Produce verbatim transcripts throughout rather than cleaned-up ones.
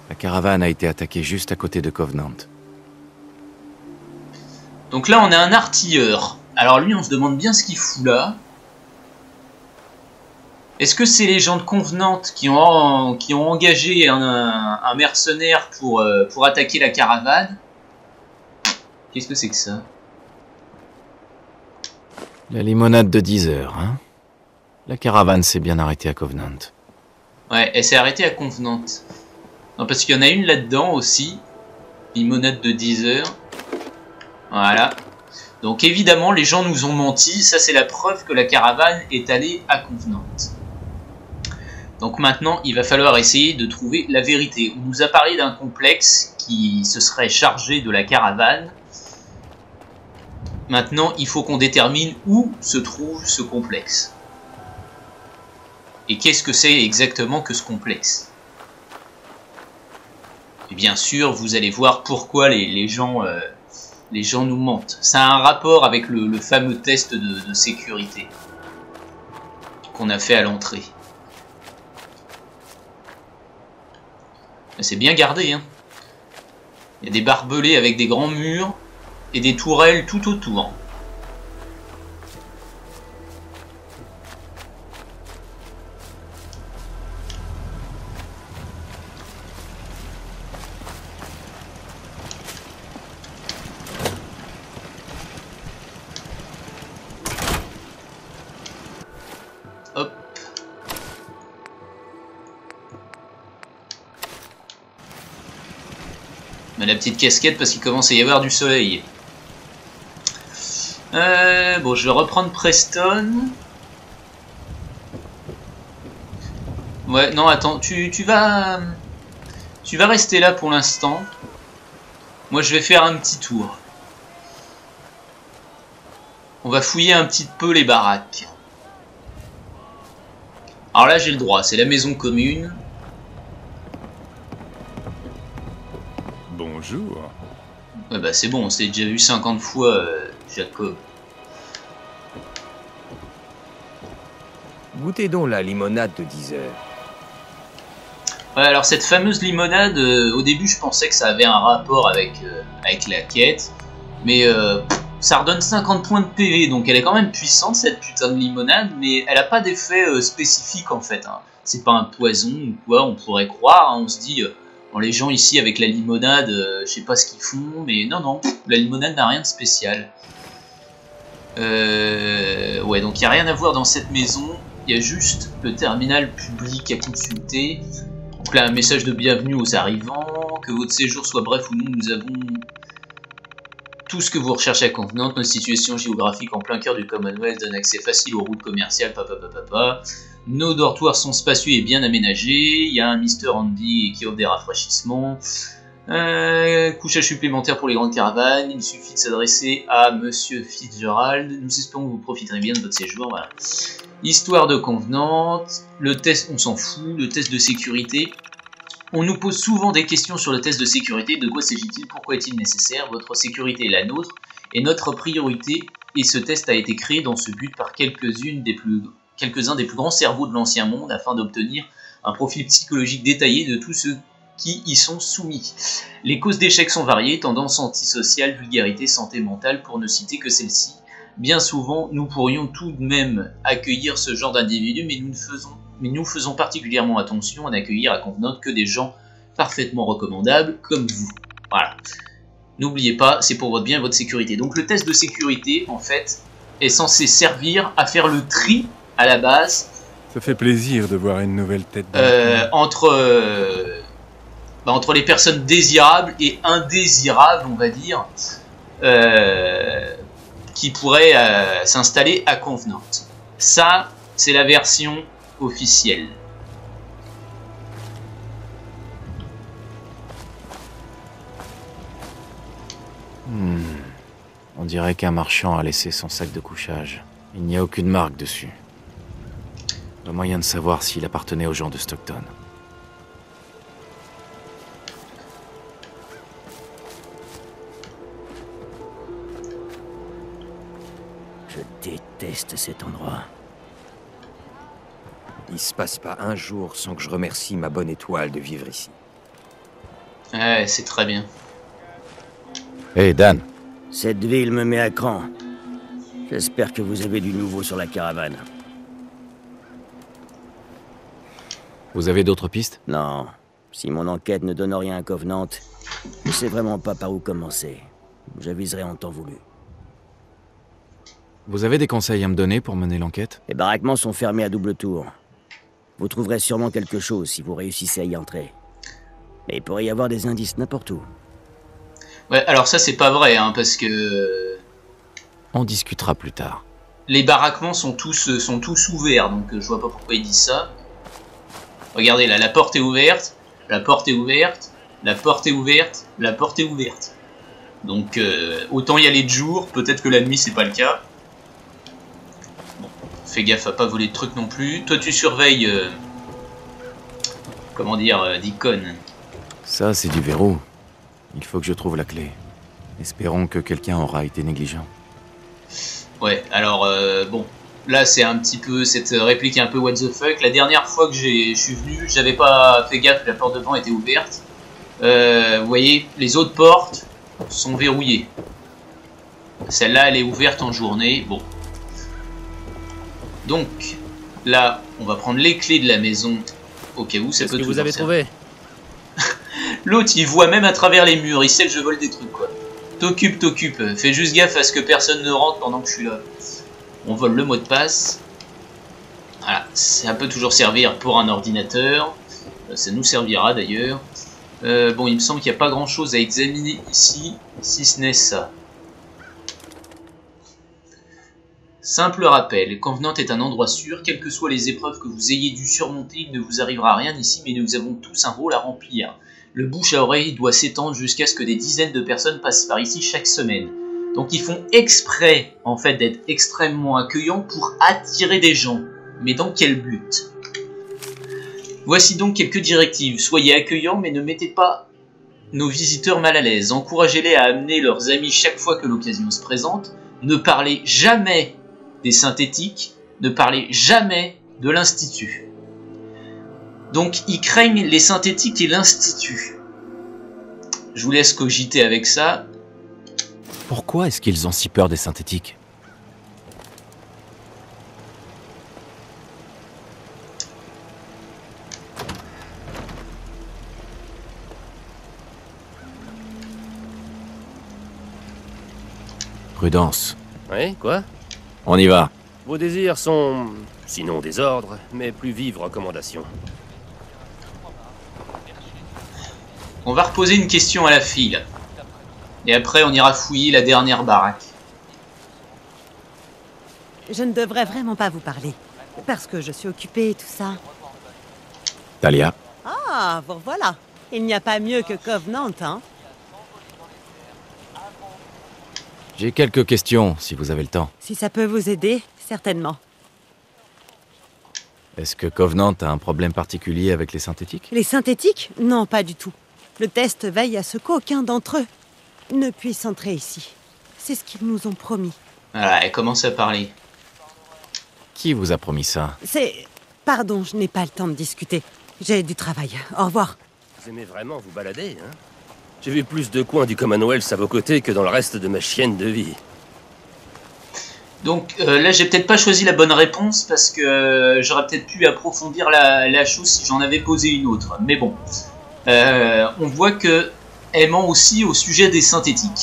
La caravane a été attaquée juste à côté de Covenant. Donc là, on a un artilleur. Alors lui, on se demande bien ce qu'il fout là. Est-ce que c'est les gens de Covenant qui ont, qui ont engagé un, un mercenaire pour, euh, pour attaquer la caravane? Qu'est-ce que c'est que ça? La limonade de dix heures, hein? La caravane s'est bien arrêtée à Covenant. Ouais, elle s'est arrêtée à Covenant. Non, parce qu'il y en a une là-dedans aussi. Limonade de dix heures. Voilà. Donc évidemment, les gens nous ont menti. Ça, c'est la preuve que la caravane est allée à Covenant. Donc maintenant, il va falloir essayer de trouver la vérité. On nous a parlé d'un complexe qui se serait chargé de la caravane. Maintenant, il faut qu'on détermine où se trouve ce complexe. Et qu'est-ce que c'est exactement que ce complexe? Et bien sûr, vous allez voir pourquoi les, les, gens, euh, les gens nous mentent. Ça a un rapport avec le, le fameux test de, de sécurité qu'on a fait à l'entrée. C'est bien gardé, hein. Il y a des barbelés avec des grands murs et des tourelles tout autour. Hop. Mais la petite casquette parce qu'il commence à y avoir du soleil. Euh, bon, je vais reprendre Preston. Ouais, non, attends, tu, tu vas... Tu vas rester là pour l'instant. Moi, je vais faire un petit tour. On va fouiller un petit peu les baraques. Alors là, j'ai le droit, c'est la maison commune. Bonjour. Ouais, bah c'est bon, on s'est déjà vu cinquante fois, euh, Jacob. Goûtez donc la limonade de dix heures. Ouais, alors cette fameuse limonade, euh, au début, je pensais que ça avait un rapport avec, euh, avec la quête. Mais euh, pff, ça redonne cinquante points de P V, donc elle est quand même puissante, cette putain de limonade. Mais elle a pas d'effet euh, spécifique, en fait. Hein. C'est pas un poison ou quoi, on pourrait croire. Hein, on se dit... Euh, Bon, les gens ici avec la limonade, euh, je sais pas ce qu'ils font, mais non, non, la limonade n'a rien de spécial. Euh, ouais, donc il n'y a rien à voir dans cette maison, il y a juste le terminal public à consulter. Donc là, un message de bienvenue aux arrivants, que votre séjour soit bref ou non, nous avons tout ce que vous recherchez à Covenant. Notre situation géographique en plein cœur du Commonwealth donne accès facile aux routes commerciales, papa, papa, papa. Nos dortoirs sont spacieux et bien aménagés. Il y a un Mister Andy qui offre des rafraîchissements. Euh, couchage supplémentaire pour les grandes caravanes. Il suffit de s'adresser à Monsieur Fitzgerald. Nous espérons que vous profiterez bien de votre séjour. Voilà. Histoire de Covenant. Le test, on s'en fout. Le test de sécurité. On nous pose souvent des questions sur le test de sécurité. De quoi s'agit-il? Pourquoi est-il nécessaire? Votre sécurité est la nôtre et notre priorité. Et ce test a été créé dans ce but par quelques-unes des plus quelques-uns des plus grands cerveaux de l'ancien monde afin d'obtenir un profil psychologique détaillé de tous ceux qui y sont soumis. Les causes d'échec sont variées, tendance antisociale, vulgarité, santé mentale, pour ne citer que celle-ci. Bien souvent, nous pourrions tout de même accueillir ce genre d'individus, mais nous ne faisons, mais nous faisons particulièrement attention à n'accueillir à Covenant que des gens parfaitement recommandables comme vous. Voilà. N'oubliez pas, c'est pour votre bien et votre sécurité. Donc le test de sécurité, en fait, est censé servir à faire le tri à la base. Ça fait plaisir de voir une nouvelle tête. Euh, entre, euh, bah, entre les personnes désirables et indésirables, on va dire, euh, qui pourraient euh, s'installer à Covenant. Ça, c'est la version officielle. Hmm. On dirait qu'un marchand a laissé son sac de couchage. Il n'y a aucune marque dessus. Pas moyen de savoir s'il appartenait aux gens de Stockton. Je déteste cet endroit. Il se passe pas un jour sans que je remercie ma bonne étoile de vivre ici. Ouais, c'est très bien. Hé, hey, Dan. Cette ville me met à cran. J'espère que vous avez du nouveau sur la caravane. Vous avez d'autres pistes? Non. Si mon enquête ne donne rien à Covenant, je sais vraiment pas par où commencer. J'aviserai en temps voulu. Vous avez des conseils à me donner pour mener l'enquête? Les baraquements sont fermés à double tour. Vous trouverez sûrement quelque chose si vous réussissez à y entrer. Mais il pourrait y avoir des indices n'importe où. Ouais, alors ça c'est pas vrai, hein, parce que... On discutera plus tard. Les baraquements sont tous, sont tous ouverts, donc je vois pas pourquoi ils disent ça. Regardez là, la porte est ouverte, la porte est ouverte, la porte est ouverte, la porte est ouverte. Donc euh, autant y aller de jour, peut-être que la nuit c'est pas le cas. Bon, fais gaffe à pas voler de trucs non plus. Toi tu surveilles... Euh, comment dire, euh, Deacon. Ça c'est du verrou. Il faut que je trouve la clé. Espérons que quelqu'un aura été négligent. Ouais, alors euh, bon, là c'est un petit peu, cette réplique est un peu what the fuck. La dernière fois que je suis venu, j'avais pas fait gaffe que la porte devant était ouverte. Euh, vous voyez, les autres portes sont verrouillées. Celle-là, elle est ouverte en journée. Bon. Donc, là, on va prendre les clés de la maison au cas où ça peut Qu'est-ce que toujours vous avez servir. trouvé? L'autre, il voit même à travers les murs, il sait que je vole des trucs, quoi. T'occupes, t'occupes. Fais juste gaffe à ce que personne ne rentre pendant que je suis là. On vole le mot de passe. Voilà, ça peut toujours servir pour un ordinateur. Ça nous servira d'ailleurs. Euh, bon, il me semble qu'il n'y a pas grand-chose à examiner ici, si ce n'est ça. Simple rappel, Covenant est un endroit sûr, quelles que soient les épreuves que vous ayez dû surmonter, il ne vous arrivera rien ici, mais nous avons tous un rôle à remplir. Le bouche à oreille doit s'étendre jusqu'à ce que des dizaines de personnes passent par ici chaque semaine. Donc ils font exprès, en fait, d'être extrêmement accueillants pour attirer des gens. Mais dans quel but? Voici donc quelques directives. Soyez accueillants, mais ne mettez pas nos visiteurs mal à l'aise. Encouragez-les à amener leurs amis chaque fois que l'occasion se présente. Ne parlez jamais des synthétiques. Ne parlez jamais de l'Institut. Donc, ils craignent les synthétiques et l'Institut. Je vous laisse cogiter avec ça. Pourquoi est-ce qu'ils ont si peur des synthétiques? Prudence. Oui, quoi? On y va. Vos désirs sont, sinon des ordres, mais plus vives recommandations. On va reposer une question à la file. Et après, on ira fouiller la dernière baraque. Je ne devrais vraiment pas vous parler. Parce que je suis occupée et tout ça. Talia. Ah, bon voilà. Il n'y a pas mieux que Covenant, hein? J'ai quelques questions, si vous avez le temps. Si ça peut vous aider, certainement. Est-ce que Covenant a un problème particulier avec les synthétiques? Les synthétiques? Non, pas du tout. Le test veille à ce qu'aucun d'entre eux ne puisse entrer ici. C'est ce qu'ils nous ont promis. Voilà, elle commence à parler. Qui vous a promis ça? C'est... Pardon, je n'ai pas le temps de discuter. J'ai du travail. Au revoir. Vous aimez vraiment vous balader, hein? J'ai vu plus de coins du Commonwealth à vos côtés que dans le reste de ma chienne de vie. Donc euh, là, j'ai peut-être pas choisi la bonne réponse parce que euh, j'aurais peut-être pu approfondir la, la chose si j'en avais posé une autre. Mais bon, euh, on voit que elle ment aussi au sujet des synthétiques.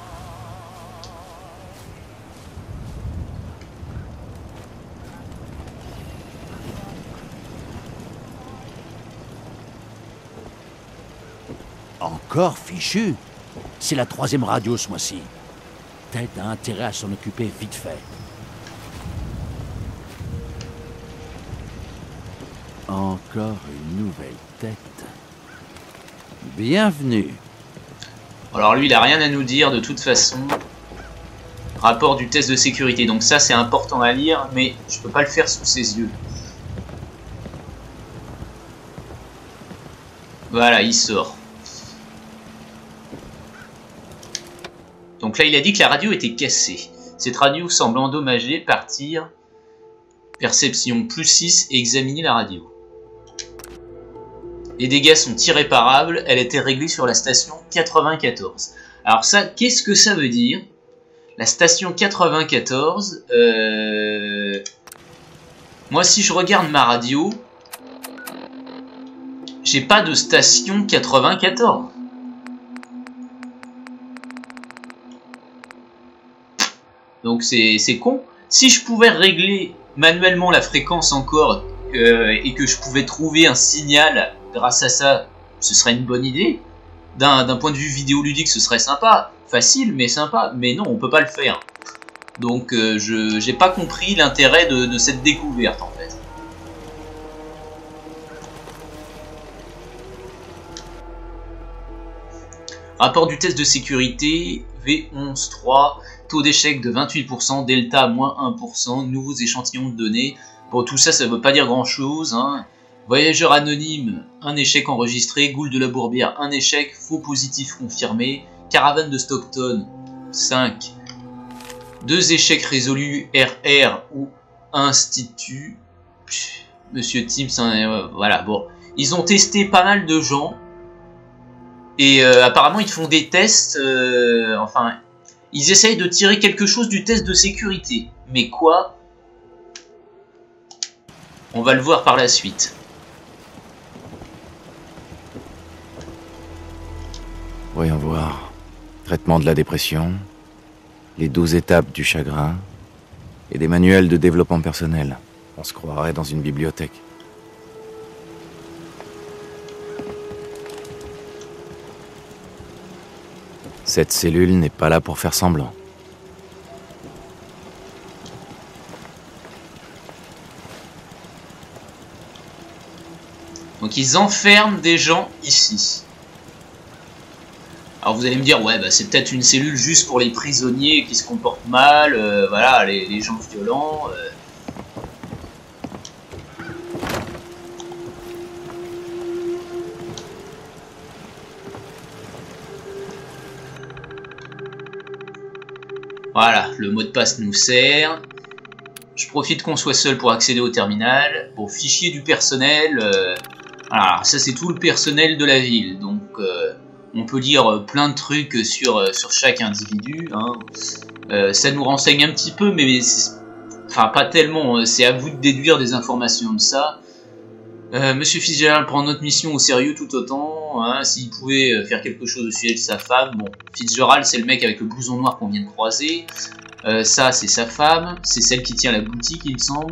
Encore fichu? C'est la troisième radio ce mois-ci. Ted a intérêt à s'en occuper vite fait. Encore une nouvelle tête. Bienvenue. Alors lui, il a rien à nous dire de toute façon. Rapport du test de sécurité. Donc ça, c'est important à lire, mais je peux pas le faire sous ses yeux. Voilà, il sort. Donc là, il a dit que la radio était cassée. Cette radio semble endommagée. Partir. Perception plus six et examiner la radio. Les dégâts sont irréparables. Elle était réglée sur la station quatre-vingt-quatorze. Alors ça, qu'est-ce que ça veut dire? La station quatre-vingt-quatorze... Euh... Moi, si je regarde ma radio, j'ai pas de station quatre-vingt-quatorze. Donc c'est con. Si je pouvais régler manuellement la fréquence encore euh, et que je pouvais trouver un signal grâce à ça, ce serait une bonne idée. D'un point de vue vidéoludique, ce serait sympa. Facile, mais sympa. Mais non, on peut pas le faire. Donc euh, je j'ai pas compris l'intérêt de, de cette découverte en fait. Rapport du test de sécurité V onze trois, taux d'échec de vingt-huit pour cent, delta moins un pour cent, nouveaux échantillons de données. Bon, tout ça, ça veut pas dire grand chose. Hein. Voyageur anonyme, un échec enregistré. Goule de la Bourbière, un échec. Faux positif confirmé. Caravane de Stockton, cinq. Deux échecs résolus, R R ou Institut. Monsieur Teams, hein, voilà, bon. Ils ont testé pas mal de gens. Et euh, apparemment, ils font des tests. Euh, enfin, ils essayent de tirer quelque chose du test de sécurité. Mais quoi? On va le voir par la suite. Voyons voir. Traitement de la dépression, les douze étapes du chagrin et des manuels de développement personnel. On se croirait dans une bibliothèque. Cette cellule n'est pas là pour faire semblant. Donc ils enferment des gens ici. Alors vous allez me dire, ouais, bah, c'est peut-être une cellule juste pour les prisonniers qui se comportent mal, euh, voilà, les, les gens violents. Euh. Voilà, le mot de passe nous sert. Je profite qu'on soit seul pour accéder au terminal. Bon, fichier du personnel. Euh, voilà, ça c'est tout le personnel de la ville, donc... Euh, on peut lire plein de trucs sur, sur chaque individu. Hein. Euh, ça nous renseigne un petit peu, mais enfin pas tellement. C'est à vous de déduire des informations de ça. Euh, Monsieur Fitzgerald prend notre mission au sérieux tout autant. Hein. S'il pouvait faire quelque chose au sujet de sa femme. Bon, Fitzgerald, c'est le mec avec le blouson noir qu'on vient de croiser. Euh, ça, c'est sa femme. C'est celle qui tient la boutique, il me semble.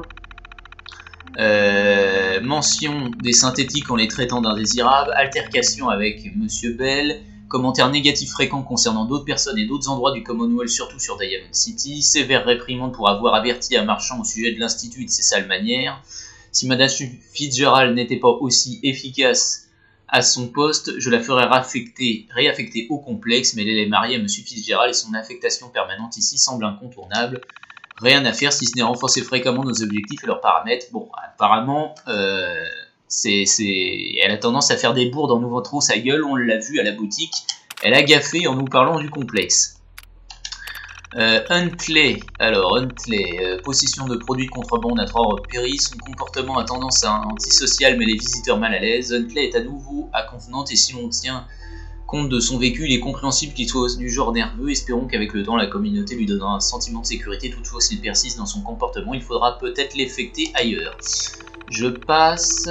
Euh, mention des synthétiques en les traitant d'indésirables, altercation avec Monsieur Bell, commentaires négatifs fréquents concernant d'autres personnes et d'autres endroits du Commonwealth, surtout sur Diamond City, sévère réprimande pour avoir averti un marchand au sujet de l'Institut et de ses sales manières. Si Madame Fitzgerald n'était pas aussi efficace à son poste, je la ferais réaffecter, réaffecter au complexe, mais elle est mariée à Monsieur Fitzgerald et son affectation permanente ici semble incontournable. Rien à faire si ce n'est renforcer fréquemment nos objectifs et leurs paramètres. Bon, apparemment, euh, c'est, c'est... elle a tendance à faire des bourdes en ouvrant trop sa gueule. On l'a vu à la boutique. Elle a gaffé en nous parlant du complexe. Euh, Huntley. Alors, Huntley. Euh, possession de produits de contrebande à trois repéris. Son comportement a tendance à antisocial mais les visiteurs mal à l'aise. Huntley est à nouveau à convenante et si l'on tient compte de son vécu, il est compréhensible qu'il soit du genre nerveux. Espérons qu'avec le temps, la communauté lui donnera un sentiment de sécurité. Toutefois, s'il persiste dans son comportement, il faudra peut-être l'effecter ailleurs. Je passe.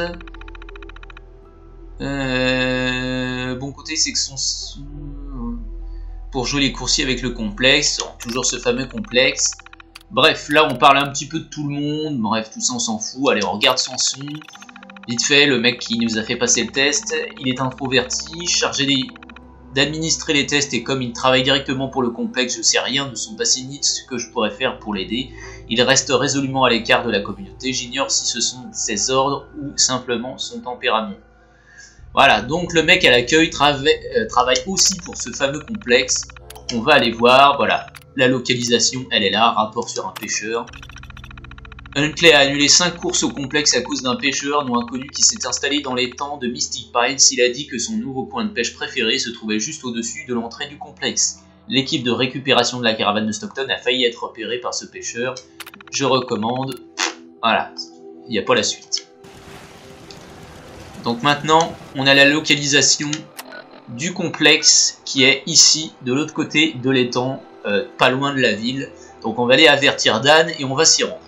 Euh... Bon côté, c'est que son... Pour jouer les coursiers avec le complexe, toujours ce fameux complexe. Bref, là, on parle un petit peu de tout le monde. Bref, tout ça, on s'en fout. Allez, on regarde son son. Vite fait, le mec qui nous a fait passer le test, il est introverti, chargé des... d'administrer les tests et comme il travaille directement pour le complexe, je sais rien de son passé ni de ce que je pourrais faire pour l'aider. Il reste résolument à l'écart de la communauté, j'ignore si ce sont ses ordres ou simplement son tempérament. Voilà, donc le mec à l'accueil trava euh, travaille aussi pour ce fameux complexe. On va aller voir, voilà, la localisation elle est là, rapport sur un pêcheur. Huntley a annulé cinq courses au complexe à cause d'un pêcheur non inconnu qui s'est installé dans les temps de Mystic Pines. Il a dit que son nouveau point de pêche préféré se trouvait juste au-dessus de l'entrée du complexe. L'équipe de récupération de la caravane de Stockton a failli être repérée par ce pêcheur. Je recommande... Voilà, il n'y a pas la suite. Donc maintenant, on a la localisation du complexe qui est ici, de l'autre côté de l'étang, euh, pas loin de la ville. Donc on va aller avertir Dan et on va s'y rendre.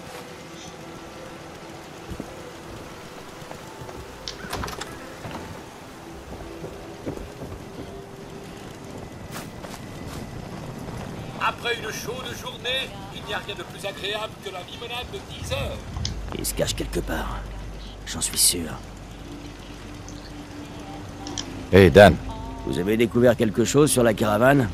Après une chaude journée, il n'y a rien de plus agréable que la limonade de dix heures. Il se cache quelque part. J'en suis sûr. Hé, hey, Dan. Vous avez découvert quelque chose sur la caravane?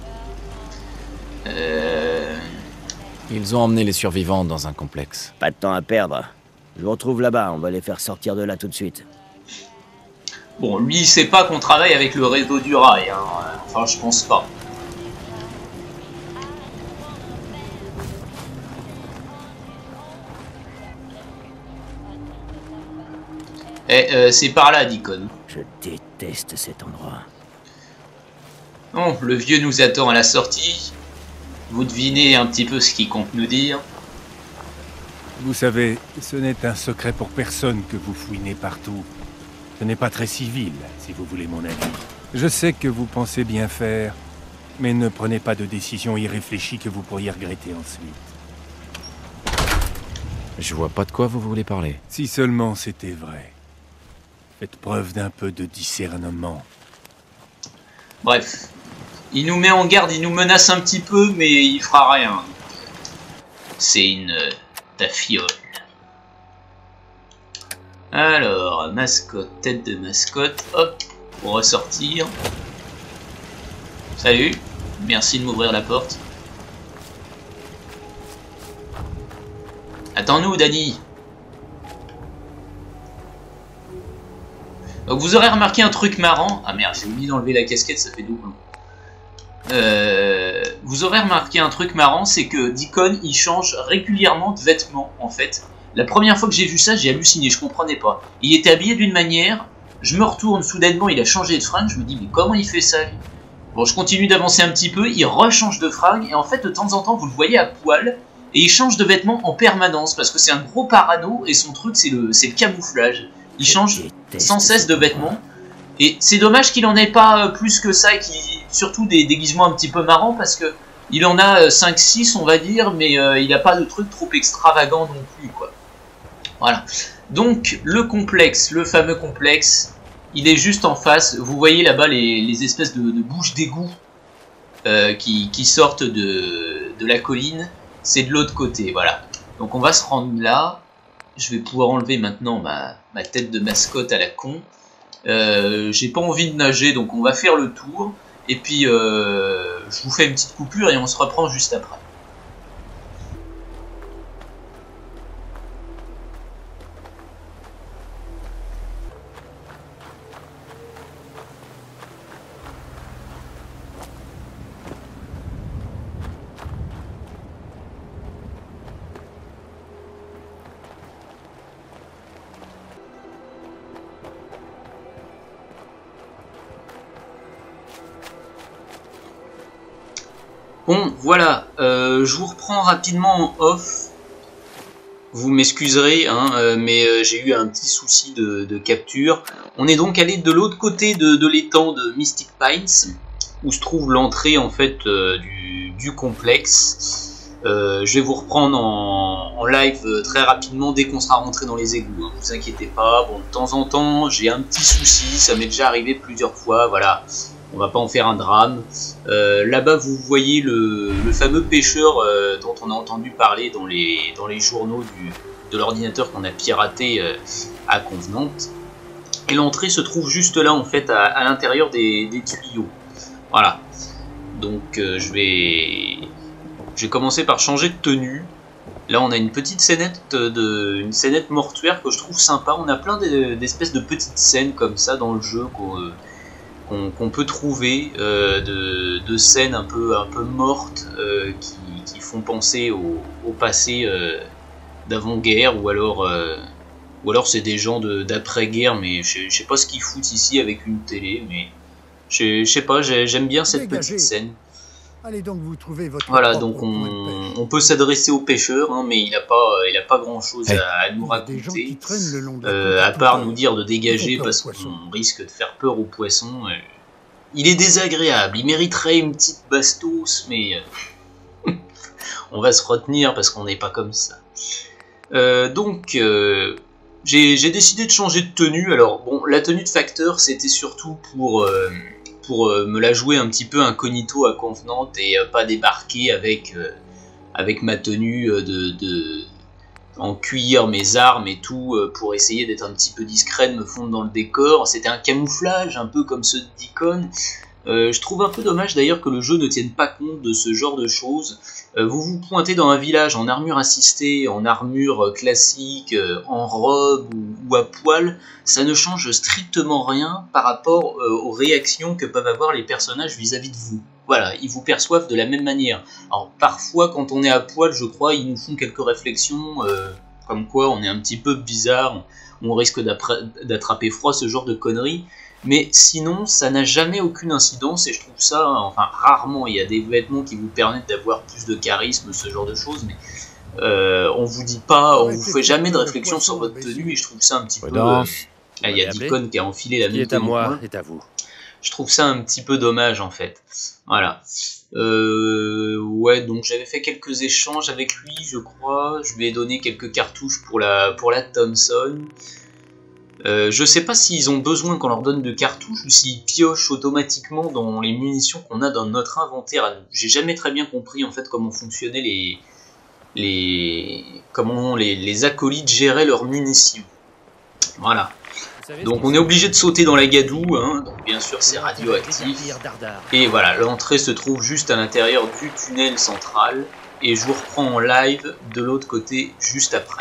Euh... Ils ont emmené les survivants dans un complexe. Pas de temps à perdre. Je vous retrouve là-bas, on va les faire sortir de là tout de suite. Bon, lui, il sait pas qu'on travaille avec le réseau du rail, hein. Enfin, je pense pas. Eh, euh, c'est par là, Deacon. Je déteste cet endroit. Bon, le vieux nous attend à la sortie. Vous devinez un petit peu ce qu'il compte nous dire. Vous savez, ce n'est un secret pour personne que vous fouinez partout. Ce n'est pas très civil, si vous voulez mon avis. Je sais que vous pensez bien faire, mais ne prenez pas de décision irréfléchie que vous pourriez regretter ensuite. Je vois pas de quoi vous voulez parler. Si seulement c'était vrai. Faites preuve d'un peu de discernement. Bref. Il nous met en garde, il nous menace un petit peu, mais il fera rien. C'est une... ta fiole. Alors, mascotte, tête de mascotte, hop, pour ressortir. Salut, merci de m'ouvrir la porte. Attends-nous, Danny. Donc vous aurez remarqué un truc marrant. Ah merde, j'ai oublié d'enlever la casquette, ça fait double. Euh, vous aurez remarqué un truc marrant, c'est que Deacon il change régulièrement de vêtements en fait. La première fois que j'ai vu ça, j'ai halluciné, je comprenais pas. Il était habillé d'une manière, je me retourne soudainement, il a changé de fringue, je me dis mais comment il fait ça lui? Bon, je continue d'avancer un petit peu, il rechange de fringue et en fait de temps en temps vous le voyez à poil et il change de vêtements en permanence parce que c'est un gros parano et son truc c'est le, c'est le camouflage. Il change sans cesse de vêtements. Et c'est dommage qu'il en ait pas plus que ça, et qu'il surtout des déguisements un petit peu marrants, parce que il en a cinq six on va dire, mais euh, il n'a pas de trucs trop extravagants non plus, quoi. Voilà. Donc le complexe, le fameux complexe, il est juste en face. Vous voyez là-bas les, les espèces de, de bouches d'égout euh, qui, qui sortent de, de la colline. C'est de l'autre côté, voilà. Donc on va se rendre là. Je vais pouvoir enlever maintenant ma, ma tête de mascotte à la con. Euh, j'ai pas envie de nager, donc on va faire le tour. Et puis, euh, je vous fais une petite coupure et on se reprend juste après. Bon, voilà, euh, je vous reprends rapidement en off. Vous m'excuserez, hein, euh, mais euh, j'ai eu un petit souci de, de capture. On est donc allé de l'autre côté de, de l'étang de Mystic Pines, où se trouve l'entrée en fait euh, du, du complexe. Euh, je vais vous reprendre en, en live euh, très rapidement dès qu'on sera rentré dans les égouts. Hein, vous inquiétez pas. Bon, de temps en temps, j'ai un petit souci, ça m'est déjà arrivé plusieurs fois, voilà. On va pas en faire un drame. Euh, Là-bas, vous voyez le, le fameux pêcheur euh, dont on a entendu parler dans les, dans les journaux du, de l'ordinateur qu'on a piraté euh, à Convenante. Et l'entrée se trouve juste là, en fait, à, à l'intérieur des, des tuyaux. Voilà. Donc, euh, je vais, je vais commencer par changer de tenue. Là, on a une petite scénette, de, une scénette mortuaire que je trouve sympa. On a plein d'espèces de petites scènes comme ça dans le jeu qu'on euh, qu'on qu'on peut trouver euh, de, de scènes un peu, un peu mortes euh, qui, qui font penser au, au passé euh, d'avant-guerre ou alors, euh, ou alors c'est des gens d'après-guerre, mais je, je sais pas ce qu'ils foutent ici avec une télé, mais je, je sais pas, j'aime bien cette Dégagez. petite scène. Allez donc vous trouver votre Voilà, propre donc coin de on, pêche. on peut s'adresser au pêcheur, hein, mais il n'a pas, il a pas grand chose Hey. à, à nous raconter, Le long de la euh, côte à tout part le nous temps. dire de dégager Ils font peur parce aux poissons. qu'on risque de faire peur aux poissons. euh. Il est désagréable, il mériterait une petite bastos, mais euh, on va se retenir parce qu'on n'est pas comme ça. Euh, donc, euh, j'ai j'ai décidé de changer de tenue. Alors, bon, la tenue de facteur, c'était surtout pour, euh, pour euh, me la jouer un petit peu incognito à convenante et euh, pas débarquer avec, euh, avec ma tenue euh, de, de en cuir, mes armes et tout, euh, pour essayer d'être un petit peu discret, de me fondre dans le décor. C'était un camouflage, un peu comme ceux de Deacon. Euh, je trouve un peu dommage d'ailleurs que le jeu ne tienne pas compte de ce genre de choses. Euh, vous vous pointez dans un village en armure assistée, en armure classique, euh, en robe ou, ou à poil, ça ne change strictement rien par rapport euh, aux réactions que peuvent avoir les personnages vis-à-vis de vous. Voilà, ils vous perçoivent de la même manière. Alors parfois quand on est à poil, je crois, ils nous font quelques réflexions, euh, comme quoi on est un petit peu bizarre, on risque d'attraper froid, ce genre de conneries. Mais sinon, ça n'a jamais aucune incidence et je trouve ça, enfin rarement, il y a des vêtements qui vous permettent d'avoir plus de charisme, ce genre de choses, mais euh, on vous dit pas, on vous fait jamais de réflexion sur votre tenue et je trouve ça un petit peu... Euh, ah, il y a Deacon qui a enfilé la Ce qui même est à tenue moi que moi. est à vous. Je trouve ça un petit peu dommage en fait. Voilà. Euh, ouais, donc j'avais fait quelques échanges avec lui, je crois. Je lui ai donné quelques cartouches pour la, pour la Thompson. Euh, je sais pas s'ils ont besoin qu'on leur donne de cartouches ou s'ils piochent automatiquement dans les munitions qu'on a dans notre inventaire à nous. J'ai jamais très bien compris en fait comment fonctionnaient les, les, comment les, les acolytes géraient leurs munitions. Voilà. Donc on est obligé de sauter dans la gadoue, hein. Donc bien sûr c'est radioactif. Et voilà, l'entrée se trouve juste à l'intérieur du tunnel central. Et je vous reprends en live de l'autre côté juste après.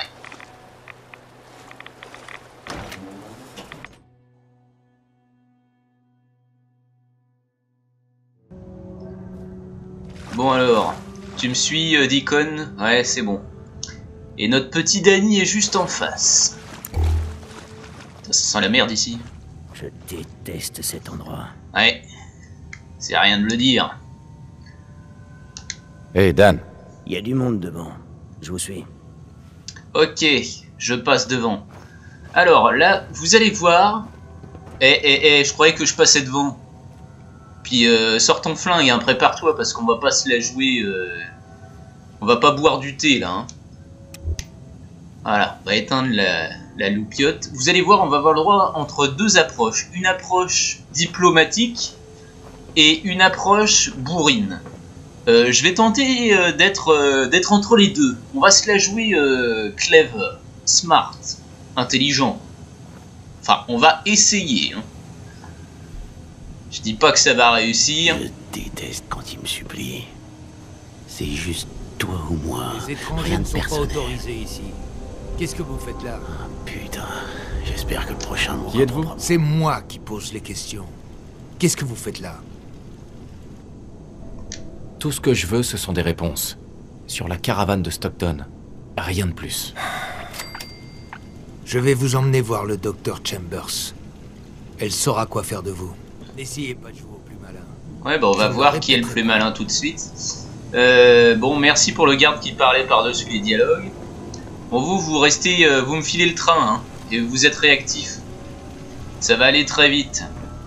Bon alors, tu me suis euh, Deacon? Ouais, c'est bon. Et notre petit Danny est juste en face. Ça sent la merde ici. Je déteste cet endroit. Ouais, c'est rien de le dire. Hé, hey, Dan. Il y a du monde devant. Je vous suis. Ok, je passe devant. Alors là, vous allez voir... Eh, eh, eh, je croyais que je passais devant. Puis euh, sors ton flingue, hein, prépare-toi parce qu'on va pas se la jouer... Euh... On va pas boire du thé là. Hein. Voilà, on va éteindre la, la loupiote. Vous allez voir, on va avoir le droit entre deux approches. Une approche diplomatique et une approche bourrine. Euh, je vais tenter euh, d'être euh, d'être entre les deux. On va se la jouer euh, clever, smart, intelligent. Enfin, on va essayer. Hein. Je dis pas que ça va réussir. Je déteste quand il me supplie. C'est juste toi ou moi. Les étrangers Rien ne de sont pas personnel. autorisés ici. Qu'est-ce que vous faites là? Ah, putain, j'espère que le prochain mourra Qui êtes-vous? proprement. C'est moi qui pose les questions. Qu'est-ce que vous faites là? Tout ce que je veux, ce sont des réponses. Sur la caravane de Stockton. Rien de plus. Je vais vous emmener voir le docteur Chambers. Elle saura quoi faire de vous. N'essayez pas de jouer au plus malin. Ouais, bah on va Je voir me qui est le répéterai plus pas. malin tout de suite. Euh, bon, merci pour le garde qui parlait par-dessus les dialogues. Bon, vous, vous restez, euh, vous me filez le train, hein, et vous êtes réactifs. Ça va aller très vite.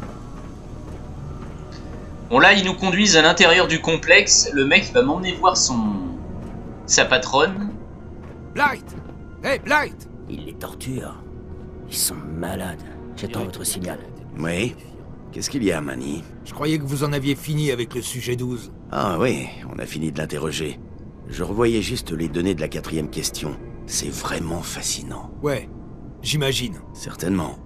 Bon, là, ils nous conduisent à l'intérieur du complexe. Le mec va m'emmener voir son... sa patronne. Blight! Hey, Blight! Ils les torturent. Ils sont malades. J'attends votre signal. Oui. Qu'est-ce qu'il y a, Manny? Je croyais que vous en aviez fini avec le sujet douze. Ah oui, on a fini de l'interroger. Je revoyais juste les données de la quatrième question. C'est vraiment fascinant. Ouais, j'imagine. Certainement.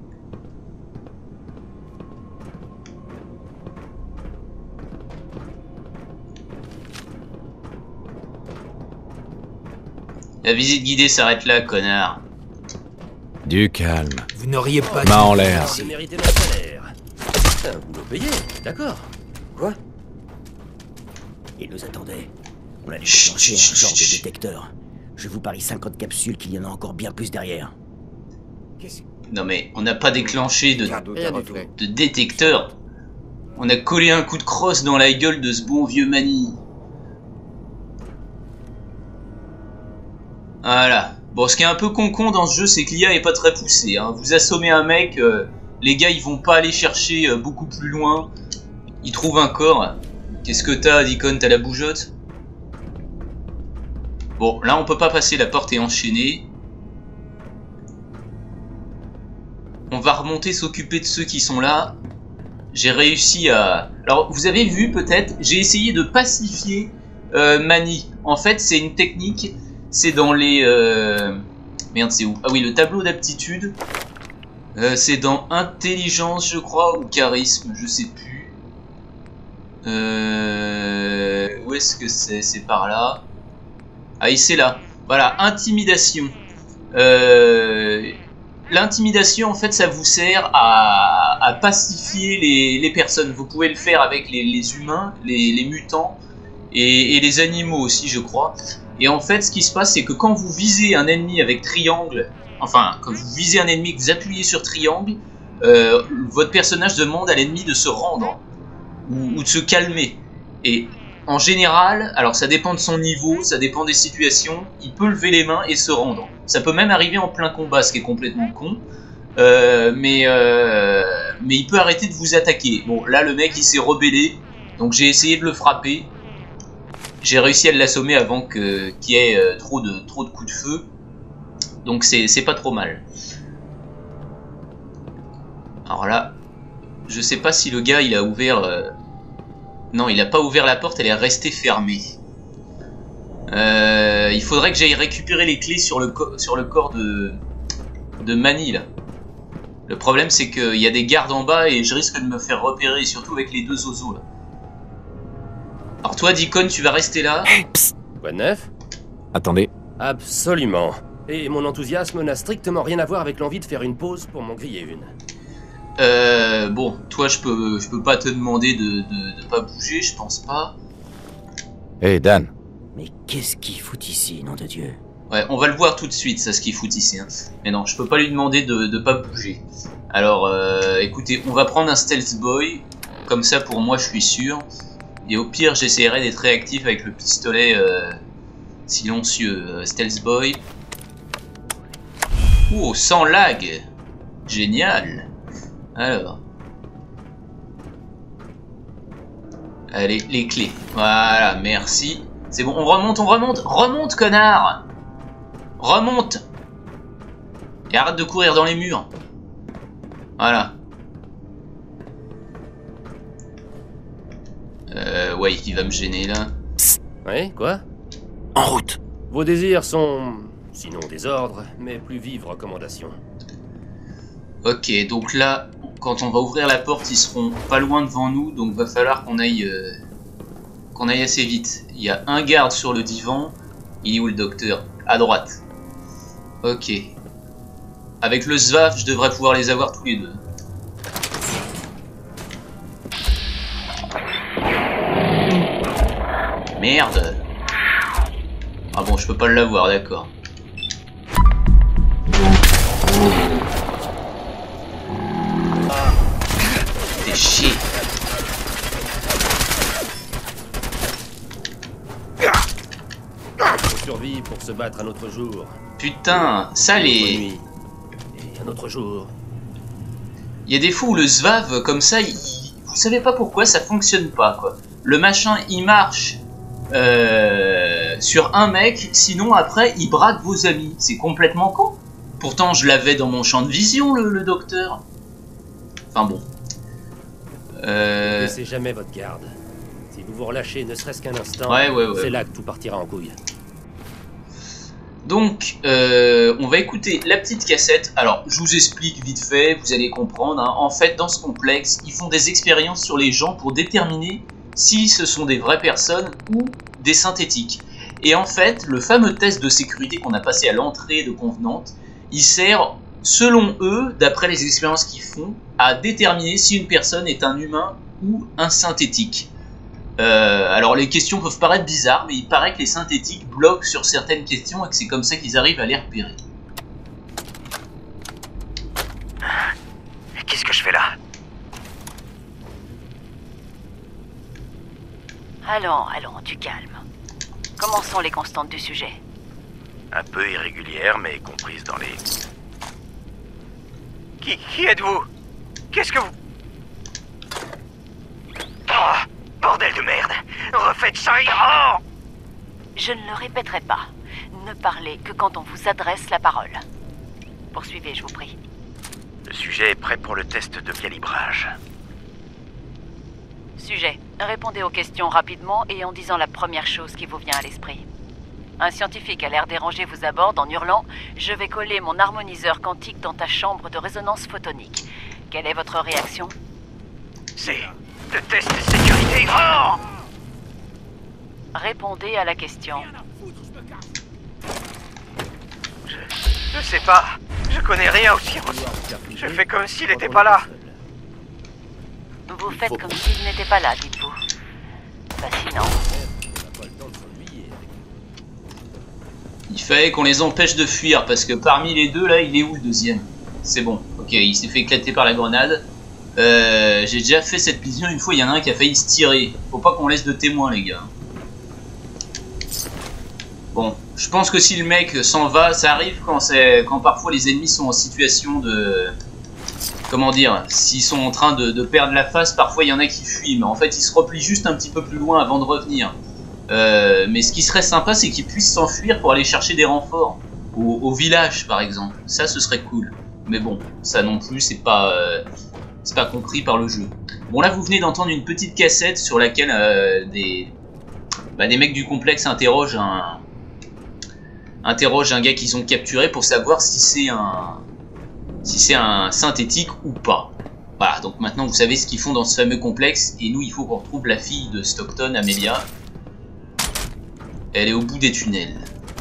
La visite guidée s'arrête là, connard. Du calme. Vous n'auriez pas... Main en dû- l'air. J'ai mérité notre salaire. Ah, vous me payez, d'accord. Quoi? Ils nous attendaient. On allait Chut, déclencher un chut, genre chut. de détecteur. Je vous parie cinquante capsules qu'il y en a encore bien plus derrière. Non mais, on n'a pas déclenché de, Rien du tout. de détecteur. On a collé un coup de crosse dans la gueule de ce bon vieux Manny. Voilà. Bon, ce qui est un peu con-con dans ce jeu, c'est que l'I A est pas très poussée. Hein. Vous assommez un mec, euh, les gars ils vont pas aller chercher euh, beaucoup plus loin. Ils trouvent un corps. Qu'est-ce que t'as, Deacon? T'as la bougeotte? Bon, là on peut pas passer, la porte est enchaînée. On va remonter, s'occuper de ceux qui sont là. J'ai réussi à... Alors, vous avez vu peut-être, j'ai essayé de pacifier euh, Manny. En fait, c'est une technique, c'est dans les... Euh... Merde, c'est où? Ah oui, le tableau d'aptitude. Euh, c'est dans intelligence, je crois, ou charisme, je sais plus. Euh... Où est-ce que c'est? C'est par là. Ah, et c'est là. Voilà, intimidation. Euh... L'intimidation, en fait, ça vous sert à, à pacifier les, les personnes. Vous pouvez le faire avec les, les humains, les, les mutants et, et les animaux aussi, je crois. Et en fait, ce qui se passe, c'est que quand vous visez un ennemi avec triangle, enfin, quand vous visez un ennemi et que vous appuyez sur triangle, euh, votre personnage demande à l'ennemi de se rendre ou, ou de se calmer. Et en général, alors ça dépend de son niveau, ça dépend des situations, il peut lever les mains et se rendre. Ça peut même arriver en plein combat, ce qui est complètement con. Euh, mais, euh, mais il peut arrêter de vous attaquer. Bon, là le mec il s'est rebellé, donc j'ai essayé de le frapper. J'ai réussi à l'assommer avant que, qu'il y ait euh, trop, de, trop de coups de feu. Donc c'est pas trop mal. Alors là, je sais pas si le gars il a ouvert... Euh, Non, il n'a pas ouvert la porte, elle est restée fermée. Euh, il faudrait que j'aille récupérer les clés sur le, sur le corps de, de Manny, là. Le problème, c'est qu'il y a des gardes en bas et je risque de me faire repérer, surtout avec les deux oiseaux, là. Alors toi, Deacon, tu vas rester là. Quoi de neuf? Attendez. Absolument. Et mon enthousiasme n'a strictement rien à voir avec l'envie de faire une pause pour m'en griller une. Euh, bon, toi je peux, je peux pas te demander de, de, de pas bouger, je pense pas. Hé, hey, Dan. Mais qu'est-ce qu'il fout ici, nom de Dieu? Ouais, on va le voir tout de suite, ça, ce qu'il fout ici. Hein. Mais non, je peux pas lui demander de, de pas bouger. Alors, euh, écoutez, on va prendre un Stealth Boy. Comme ça, pour moi, je suis sûr. Et au pire, j'essaierai d'être réactif avec le pistolet euh, silencieux. Euh, Stealth Boy. Oh, sans lag. Génial. Alors. Allez, les clés. Voilà, merci. C'est bon, on remonte, on remonte. Remonte, connard. Remonte. Et arrête de courir dans les murs. Voilà. Euh, ouais, il va me gêner, là. Ouais, quoi? En route. Vos désirs sont... sinon des ordres, mais plus vives recommandations. Ok, donc là, quand on va ouvrir la porte, ils seront pas loin devant nous, donc va falloir qu'on aille, euh, qu'on aille assez vite. Il y a un garde sur le divan. Il est où le docteur? À droite. Ok. Avec le Zvav, je devrais pouvoir les avoir tous les deux. Merde. Ah bon, je peux pas l'avoir, d'accord. T'es chier. On survit pour se battre un autre jour. Putain, ça les... nuit. Et un autre jour. Il y a des fois où le Zvav, comme ça, il... vous savez pas pourquoi ça fonctionne pas, quoi. Le machin, il marche euh, sur un mec, sinon après, il braque vos amis. C'est complètement con. Pourtant, je l'avais dans mon champ de vision, le, le docteur. Enfin bon. Euh... Ne laissez jamais votre garde. Si vous vous relâchez ne serait-ce qu'un instant, ouais, ouais, ouais. c'est là que tout partira en couille. Donc, euh, on va écouter la petite cassette. Alors, je vous explique vite fait, vous allez comprendre. Hein. En fait, dans ce complexe, ils font des expériences sur les gens pour déterminer si ce sont des vraies personnes ou des synthétiques. Et en fait, le fameux test de sécurité qu'on a passé à l'entrée de Convenante, il sert, selon eux, d'après les expériences qu'ils font, à déterminer si une personne est un humain ou un synthétique. Euh, alors les questions peuvent paraître bizarres, mais il paraît que les synthétiques bloquent sur certaines questions et que c'est comme ça qu'ils arrivent à les repérer. Qu'est-ce que je fais là? Allons, allons, du calme. Commençons les constantes du sujet. Un peu irrégulière, mais comprise dans les... Qui, qui êtes-vous? Qu'est-ce que vous... Oh, bordel de merde! Refaites ça et... Oh! Je ne le répéterai pas. Ne parlez que quand on vous adresse la parole. Poursuivez, je vous prie. Le sujet est prêt pour le test de calibrage. Sujet, répondez aux questions rapidement et en disant la première chose qui vous vient à l'esprit. Un scientifique a l'air dérangé vous aborde en hurlant « Je vais coller mon harmoniseur quantique dans ta chambre de résonance photonique ». Quelle est votre réaction? C'est... le test de sécurité. Oh! Répondez à la question. Je... je sais pas. Je connais rien au Cyrus. Je fais comme s'il n'était pas là. Vous faites comme s'il n'était pas là, dites-vous. Fascinant. Il fallait qu'on les empêche de fuir, parce que parmi les deux, là, il est où le deuxième? C'est bon, ok, il s'est fait éclater par la grenade. Euh, J'ai déjà fait cette mission une fois, il y en a un qui a failli se tirer. Faut pas qu'on laisse de témoins, les gars. Bon, je pense que si le mec s'en va, ça arrive quand, quand parfois les ennemis sont en situation de... Comment dire, s'ils sont en train de, de perdre la face, parfois il y en a qui fuient, mais en fait ils se replient juste un petit peu plus loin avant de revenir. Euh, mais ce qui serait sympa, c'est qu'ils puissent s'enfuir pour aller chercher des renforts. Au, au village par exemple, ça ce serait cool. Mais bon, ça non plus, c'est pas, euh, c'est pas compris par le jeu. Bon là vous venez d'entendre une petite cassette sur laquelle euh, des, bah, des mecs du complexe interrogent un... interroge un gars qu'ils ont capturé pour savoir si c'est un si c'est un synthétique ou pas. Voilà, donc maintenant vous savez ce qu'ils font dans ce fameux complexe, et nous il faut qu'on retrouve la fille de Stockton, Amelia. Elle est au bout des tunnels.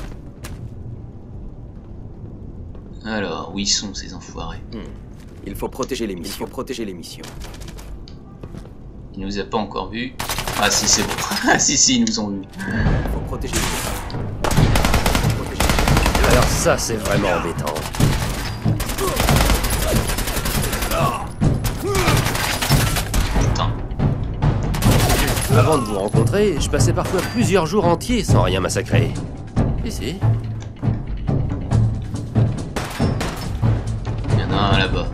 Alors, où ils sont ces enfoirés? hmm. Il faut protéger les missions. Il faut protéger les missions. Il nous a pas encore vus. Ah si, c'est bon. Ah si, si, ils nous ont vus. Il faut protéger les missions. Alors ça, c'est vraiment embêtant. Putain. Avant de vous rencontrer, je passais parfois plusieurs jours entiers sans rien massacrer. Ici. Il y en a un là-bas.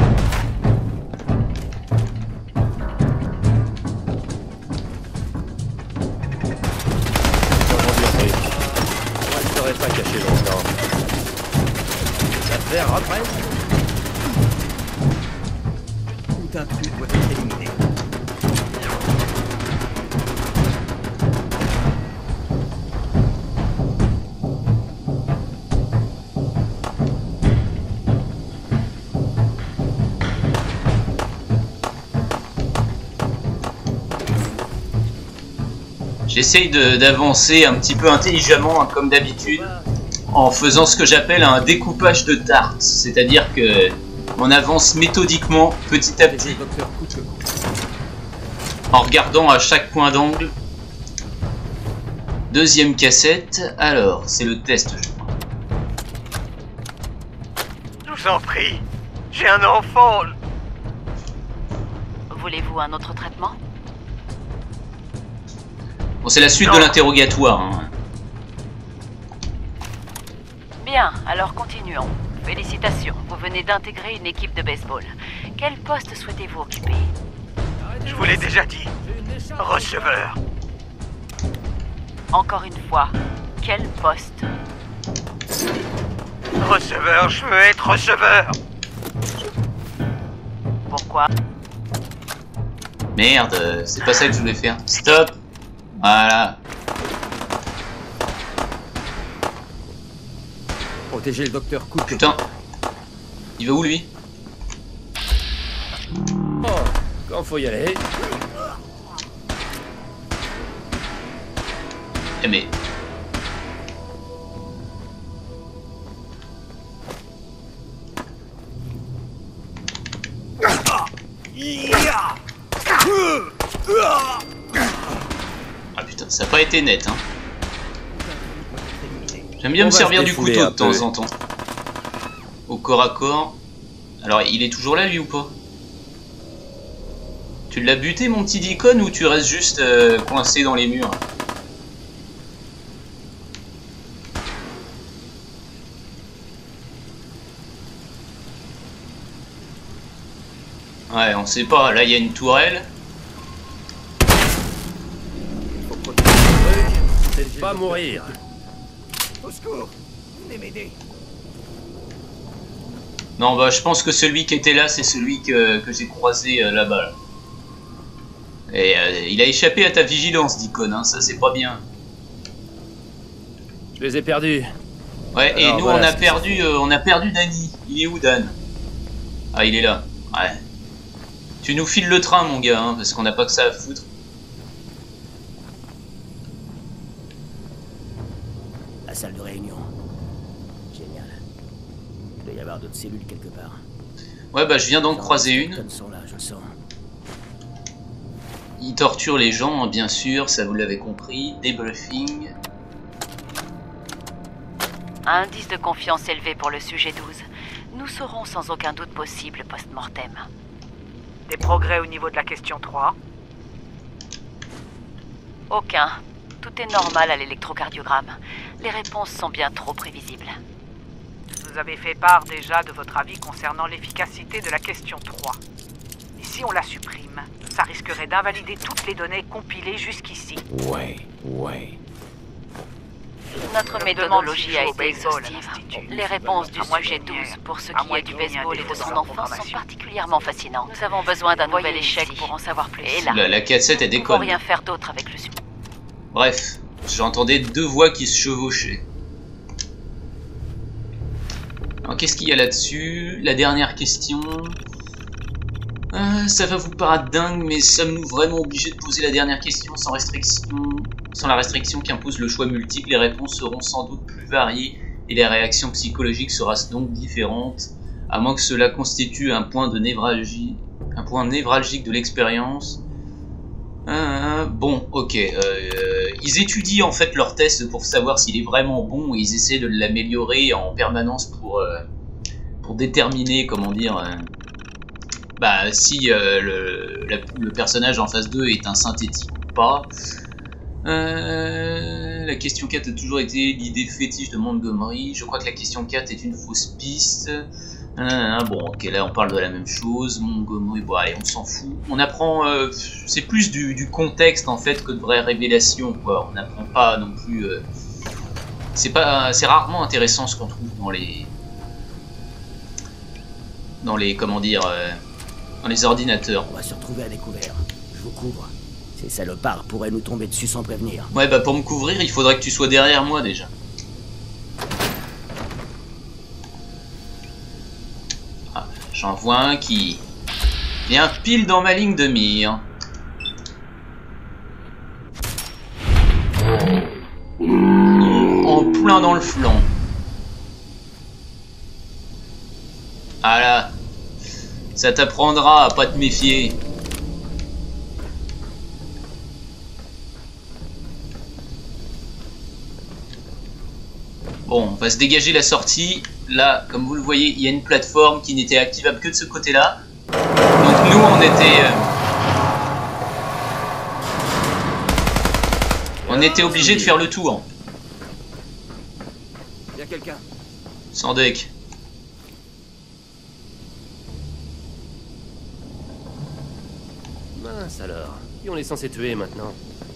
Je ne serais pas caché longtemps. Les affaires reprennent. Tout intrus doit être éliminé. J'essaye d'avancer un petit peu intelligemment, hein, comme d'habitude, en faisant ce que j'appelle un découpage de tarte. C'est-à-dire que on avance méthodiquement, petit à petit, en regardant à chaque point d'angle. Deuxième cassette. Alors, c'est le test, je crois. Je vous en prie. J'ai un enfant. Voulez-vous un autre traitement? Bon, c'est la suite Non. de l'interrogatoire. Hein. Bien, alors continuons. Félicitations, vous venez d'intégrer une équipe de baseball. Quel poste souhaitez-vous occuper? Je vous l'ai déjà dit. Receveur. Encore une fois, quel poste? Receveur, je veux être receveur. Pourquoi? Merde, c'est pas ça que je voulais faire. Stop. Voilà. Protéger le docteur Cook. Putain. Il va où lui? Oh, quand faut y aller. Eh mais... Ah putain, ça n'a pas été net, hein. J'aime bien On me va servir se du défouler couteau de un temps peu. en temps. Au corps à corps. Alors, il est toujours là, lui, ou pas? Tu l'as buté, mon petit Deacon, ou tu restes juste euh, coincé dans les murs? Ouais, on sait pas. Là, il y a une tourelle. C'est pas mourir. Au secours! Venez m'aider. Non, bah, je pense que celui qui était là, c'est celui que, que j'ai croisé euh, là-bas. Là. Et euh, il a échappé à ta vigilance, Deacon, hein, ça c'est pas bien. Je les ai perdus. Ouais, et Alors, nous voilà, on a perdu euh, on a perdu Danny. Il est où, Dan? Ah, il est là. Ouais. Tu nous files le train, mon gars, hein, parce qu'on n'a pas que ça à foutre. La salle de réunion. Génial. Il doit y avoir d'autres cellules quelque part. Ouais, bah je viens d'en croiser une. Les sont là, je le sens. Il torture les gens, bien sûr, ça vous l'avez compris. Debriefing. Indice de confiance élevé pour le sujet douze. Nous saurons sans aucun doute possible post-mortem. Des progrès au niveau de la question trois? Aucun. Tout est normal à l'électrocardiogramme. Les réponses sont bien trop prévisibles. Vous avez fait part déjà de votre avis concernant l'efficacité de la question trois. Et si on la supprime, ça risquerait d'invalider toutes les données compilées jusqu'ici. Ouais, ouais. Notre Je me méthodologie demande a si été joue au baseball à exhaustive. l'Institut. Les réponses du À moins sujet qu'il y ait- douze pour ce à qui moins est du qu'il y ait un baseball et de défaut son dans la enfance sont programmation. particulièrement fascinantes. Nous avons besoin d'un nouvel échec pour en savoir plus. Et là, La, la cassette, elle nous ne pouvons déconne. rien faire d'autre avec le sujet. Bref, j'entendais deux voix qui se chevauchaient. Alors qu'est-ce qu'il y a là-dessus? La dernière question. Euh, ça va vous paraître dingue, mais sommes-nous vraiment obligés de poser la dernière question sans restriction, sans la restriction qui impose le choix multiple? Les réponses seront sans doute plus variées et les réactions psychologiques seront donc différentes, à moins que cela constitue un point de névralgie, un point névralgique de l'expérience. Euh, bon, ok. Euh, ils étudient en fait leur test pour savoir s'il est vraiment bon et ils essaient de l'améliorer en permanence pour euh, pour déterminer, comment dire, euh, bah si euh, le, la, le personnage en face d'eux est un synthétique ou pas. Euh, la question quatre a toujours été l'idée fétiche de Montgomery. Je crois que la question quatre est une fausse piste. Ah, bon, ok, là on parle de la même chose. Montgomery, bon, allez, on s'en fout. On apprend, euh, c'est plus du, du contexte en fait que de vraies révélations, quoi. On n'apprend pas non plus. Euh, c'est pas, c'est rarement intéressant ce qu'on trouve dans les, dans les, comment dire, euh, dans les ordinateurs. On va se retrouver à découvert. Je vous couvre. Ces salopards pourraient nous tomber dessus sans prévenir. Ouais, bah pour me couvrir, il faudrait que tu sois derrière moi déjà. J'en vois un qui vient pile dans ma ligne de mire. En plein dans le flanc. Ah là, ça t'apprendra à pas te méfier. Bon, on va se dégager la sortie. Là, comme vous le voyez, il y a une plateforme qui n'était activable que de ce côté-là. Donc nous, on était... Euh, on était obligé de faire le tour. Il y a quelqu'un. Sans deck. Mince alors. Qui on est censé tuer maintenant?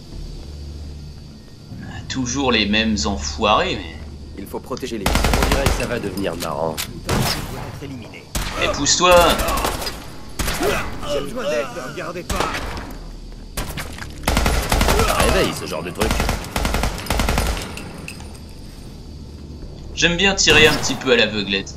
Toujours les mêmes enfoirés, mais... Il faut protéger les... On dirait que ça va devenir marrant. Eh, pousse-toi! J'ai besoin d'aide, ne regardez pas. Réveille ce genre de truc. J'aime bien tirer un petit peu à l'aveuglette.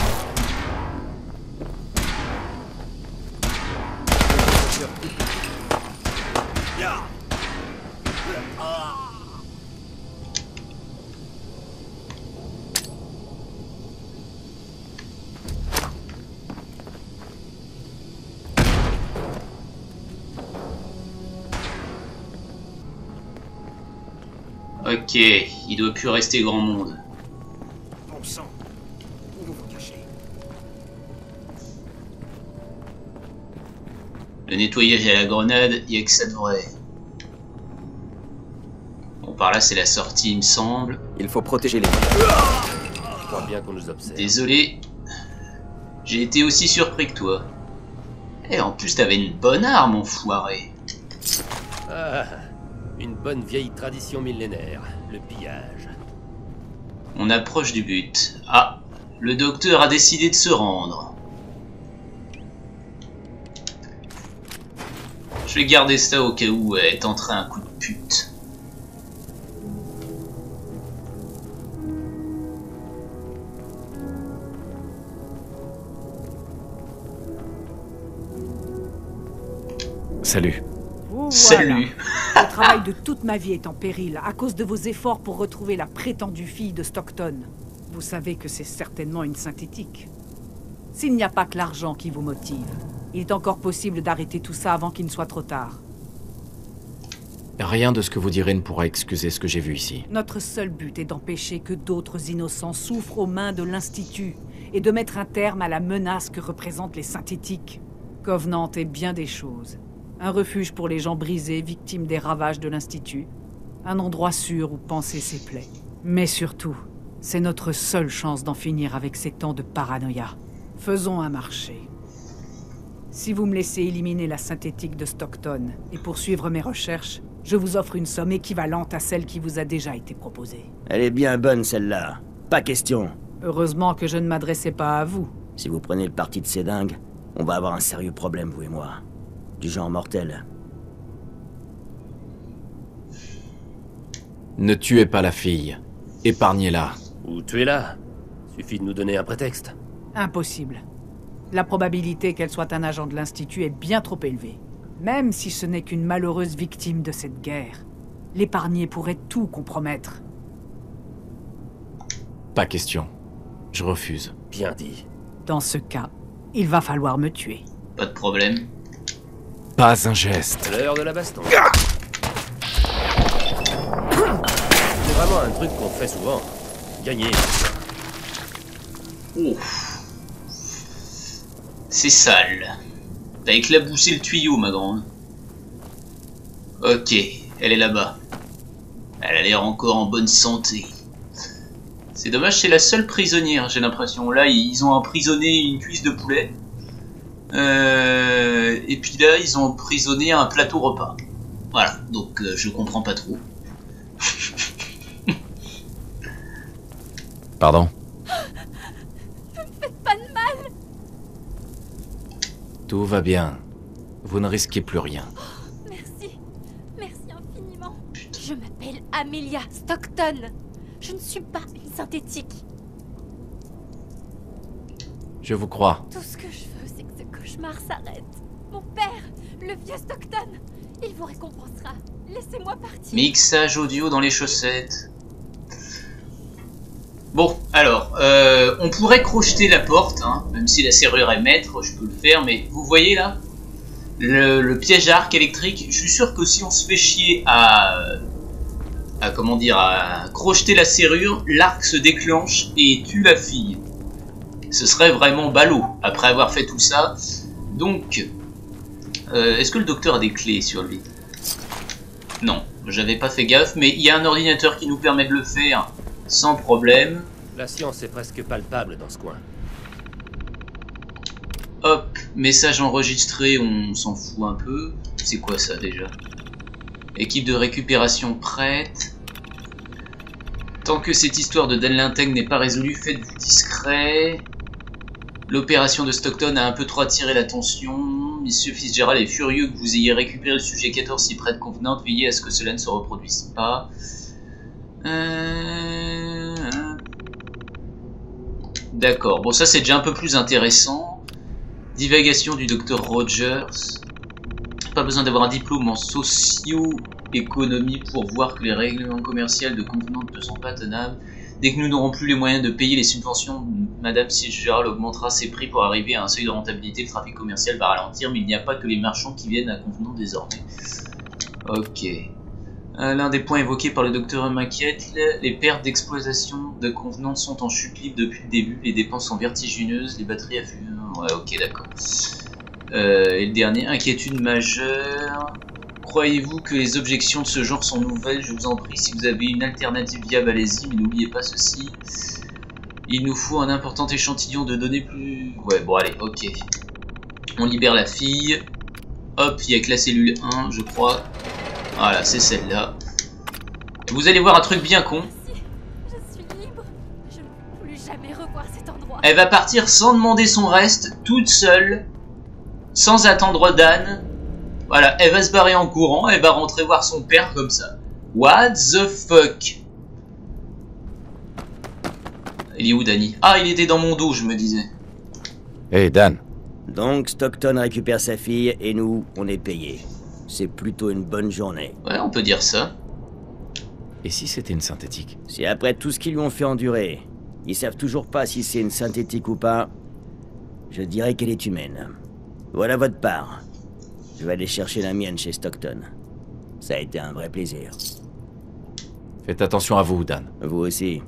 Ok, il doit plus rester grand monde. Bon sang, où vous vous cachez? Le nettoyage à la grenade, il n'y a que ça de vrai. Bon, par là, c'est la sortie, il me semble. Il faut protéger les... Je crois bien qu'on nous observe. Désolé. J'ai été aussi surpris que toi. Et en plus, t'avais une bonne arme, enfoiré. Ah, une bonne vieille tradition millénaire, le pillage. On approche du but. Ah, le docteur a décidé de se rendre. Je vais garder ça au cas où elle tenterait un coup de pute. Salut. Vous Salut. voilà. Le travail de toute ma vie est en péril à cause de vos efforts pour retrouver la prétendue fille de Stockton. Vous savez que c'est certainement une synthétique. S'il n'y a pas que l'argent qui vous motive, il est encore possible d'arrêter tout ça avant qu'il ne soit trop tard. Rien de ce que vous direz ne pourra excuser ce que j'ai vu ici. Notre seul but est d'empêcher que d'autres innocents souffrent aux mains de l'Institut et de mettre un terme à la menace que représentent les synthétiques. Covenant est bien des choses. Un refuge pour les gens brisés, victimes des ravages de l'Institut. Un endroit sûr où panser ses plaies. Mais surtout, c'est notre seule chance d'en finir avec ces temps de paranoïa. Faisons un marché. Si vous me laissez éliminer la synthétique de Stockton et poursuivre mes recherches, je vous offre une somme équivalente à celle qui vous a déjà été proposée. Elle est bien bonne, celle-là. Pas question. Heureusement que je ne m'adressais pas à vous. Si vous prenez le parti de ces dingues, on va avoir un sérieux problème, vous et moi. Du genre mortel. Ne tuez pas la fille. Épargnez-la. Ou tuez-la. Suffit de nous donner un prétexte. Impossible. La probabilité qu'elle soit un agent de l'Institut est bien trop élevée. Même si ce n'est qu'une malheureuse victime de cette guerre, l'épargner pourrait tout compromettre. Pas question. Je refuse. Bien dit. Dans ce cas, il va falloir me tuer. Pas de problème. Pas un geste. L'heure de la baston. C'est vraiment un truc qu'on fait souvent. Gagner. Ouf. C'est sale. T'as éclaboussé le tuyau, ma grande. Ok, elle est là-bas. Elle a l'air encore en bonne santé. C'est dommage, c'est la seule prisonnière, j'ai l'impression. Là, ils ont emprisonné une cuisse de poulet. Euh, et puis là, ils ont emprisonné un plateau repas. Voilà, donc euh, je comprends pas trop. Pardon? Ne me faites pas de mal! Tout va bien. Vous ne risquez plus rien. Oh, merci. Merci infiniment. Putain. Je m'appelle Amelia Stockton. Je ne suis pas une synthétique. Je vous crois. Tout ce que je veux, c'est que ce cauchemar s'arrête. Mon père, le vieux Stockton, il vous récompensera. Laissez-moi partir. Mixage audio dans les chaussettes. Bon, alors, euh, on pourrait crocheter la porte, hein, même si la serrure est maître, je peux le faire, mais vous voyez là le, le piège à arc électrique, je suis sûr que si on se fait chier à, à comment dire, à crocheter la serrure, l'arc se déclenche et tue la fille. Ce serait vraiment ballot, après avoir fait tout ça. Donc, euh, est-ce que le docteur a des clés sur lui? Non, j'avais pas fait gaffe, mais il y a un ordinateur qui nous permet de le faire. Sans problème. La science est presque palpable dans ce coin. Hop, message enregistré, on s'en fout un peu. C'est quoi ça déjà? Équipe de récupération prête. Tant que cette histoire de Dan Linteg n'est pas résolue, faites-vous discret. L'opération de Stockton a un peu trop attiré l'attention. Monsieur Fitzgerald est furieux que vous ayez récupéré le sujet quatorze si près de convenante. Veillez à ce que cela ne se reproduise pas. Euh... D'accord, bon ça c'est déjà un peu plus intéressant. Divagation du docteur Rogers. Pas besoin d'avoir un diplôme en socio-économie pour voir que les règlements commerciaux de convenante ne sont pas tenables. Dès que nous n'aurons plus les moyens de payer les subventions, Madame Fitzgerald augmentera ses prix pour arriver à un seuil de rentabilité. Le trafic commercial va ralentir, mais il n'y a pas que les marchands qui viennent à convenante désormais. Ok. L'un des points évoqués par le docteur m'inquiète, les pertes d'exploitation de convenantes sont en chute libre depuis le début, les dépenses sont vertigineuses, les batteries à fusion... Ouais, ok, d'accord. Euh, et le dernier, inquiétude majeure. Croyez-vous que les objections de ce genre sont nouvelles? Je vous en prie, si vous avez une alternative viable, allez-y, mais n'oubliez pas ceci. Il nous faut un important échantillon de données plus... Ouais, bon, allez, ok. On libère la fille. Hop, il y a que la cellule un, je crois. Voilà, c'est celle-là. Vous allez voir un truc bien con. Je suis libre. Je ne veux plus jamais revoir cet endroit. Elle va partir sans demander son reste, toute seule, sans attendre Dan. Voilà, elle va se barrer en courant, elle va rentrer voir son père comme ça. What the fuck? Il est où, Danny? Ah, il était dans mon dos, je me disais. Hé, hey, Dan. Donc, Stockton récupère sa fille et nous, on est payés. C'est plutôt une bonne journée. Ouais, on peut dire ça. Et si c'était une synthétique? Si après tout ce qu'ils lui ont fait endurer, ils savent toujours pas si c'est une synthétique ou pas, je dirais qu'elle est humaine. Voilà votre part. Je vais aller chercher la mienne chez Stockton. Ça a été un vrai plaisir. Faites attention à vous, Dan. Vous aussi.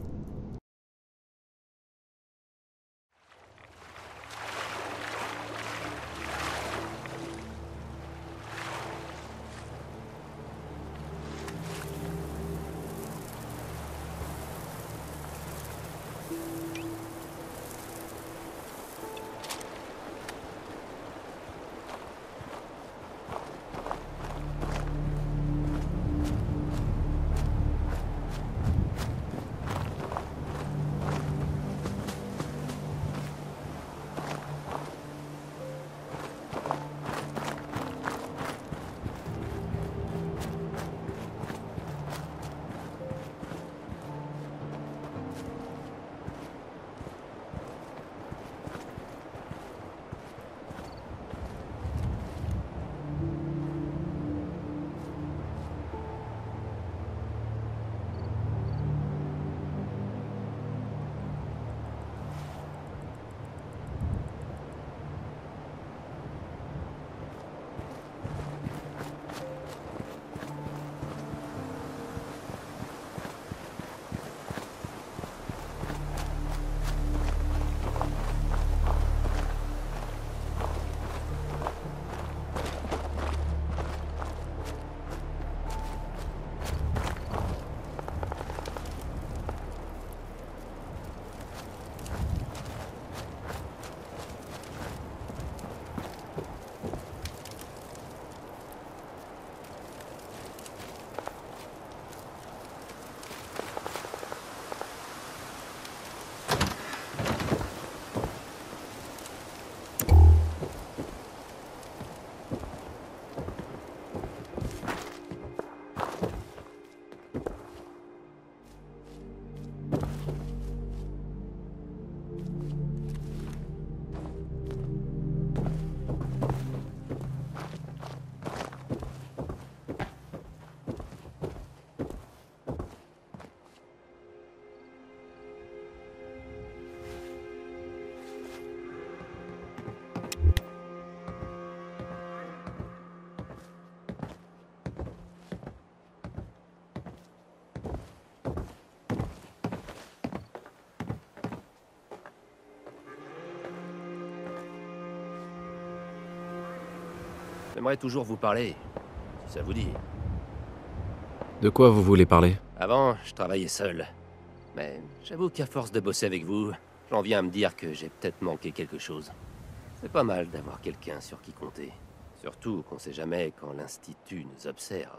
J'aimerais toujours vous parler, si ça vous dit. De quoi vous voulez parler? Avant, je travaillais seul. Mais j'avoue qu'à force de bosser avec vous, j'en viens à me dire que j'ai peut-être manqué quelque chose. C'est pas mal d'avoir quelqu'un sur qui compter. Surtout qu'on sait jamais quand l'Institut nous observe.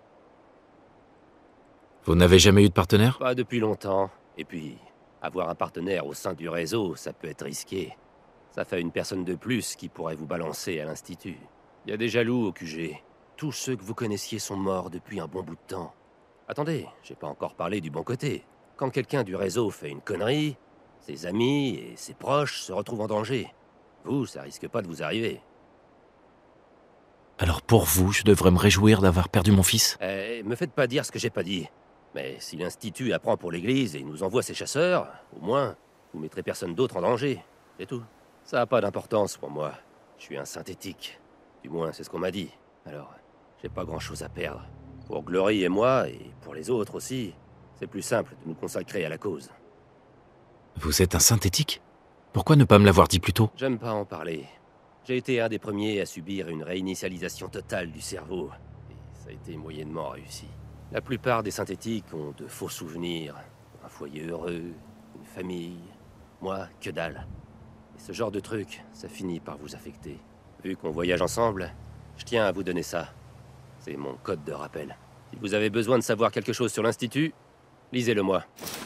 Vous n'avez jamais eu de partenaire? Pas depuis longtemps. Et puis, avoir un partenaire au sein du réseau, ça peut être risqué. Ça fait une personne de plus qui pourrait vous balancer à l'Institut. Il y a des jaloux au Q G. Tous ceux que vous connaissiez sont morts depuis un bon bout de temps. Attendez, j'ai pas encore parlé du bon côté. Quand quelqu'un du réseau fait une connerie, ses amis et ses proches se retrouvent en danger. Vous, ça risque pas de vous arriver. Alors pour vous, je devrais me réjouir d'avoir perdu mon fils? Eh, me faites pas dire ce que j'ai pas dit. Mais si l'Institut apprend pour l'Église et nous envoie ses chasseurs, au moins, vous mettrez personne d'autre en danger. C'est tout. Ça a pas d'importance pour moi. Je suis un synthétique. Du moins, c'est ce qu'on m'a dit. Alors, j'ai pas grand-chose à perdre. Pour Glory et moi, et pour les autres aussi, c'est plus simple de nous consacrer à la cause. Vous êtes un synthétique? Pourquoi ne pas me l'avoir dit plus tôt? J'aime pas en parler. J'ai été un des premiers à subir une réinitialisation totale du cerveau. Et ça a été moyennement réussi. La plupart des synthétiques ont de faux souvenirs. Un foyer heureux, une famille... Moi, que dalle. Et ce genre de truc, ça finit par vous affecter. Vu qu'on voyage ensemble, je tiens à vous donner ça. C'est mon code de rappel. Si vous avez besoin de savoir quelque chose sur l'Institut, lisez-le moi.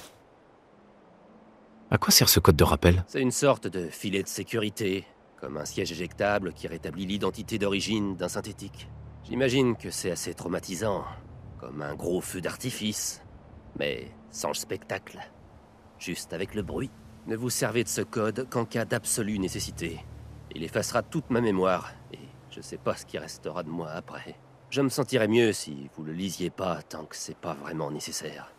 À quoi sert ce code de rappel? C'est une sorte de filet de sécurité, comme un siège éjectable qui rétablit l'identité d'origine d'un synthétique. J'imagine que c'est assez traumatisant, comme un gros feu d'artifice, mais sans le spectacle, juste avec le bruit. Ne vous servez de ce code qu'en cas d'absolue nécessité. Il effacera toute ma mémoire, et je sais pas ce qui restera de moi après. Je me sentirais mieux si vous le lisiez pas tant que c'est pas vraiment nécessaire.